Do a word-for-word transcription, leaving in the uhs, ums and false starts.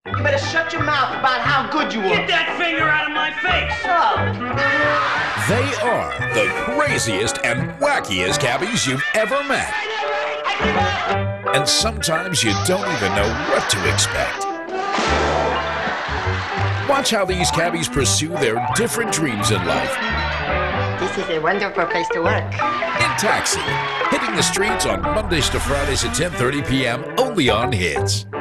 You better shut your mouth about how good you are. Get that finger out of my face! They are the craziest and wackiest cabbies you've ever met. And sometimes you don't even know what to expect. Watch how these cabbies pursue their different dreams in life. This is a wonderful place to work. In Taxi, hitting the streets on Mondays to Fridays at ten thirty p m only on Hits.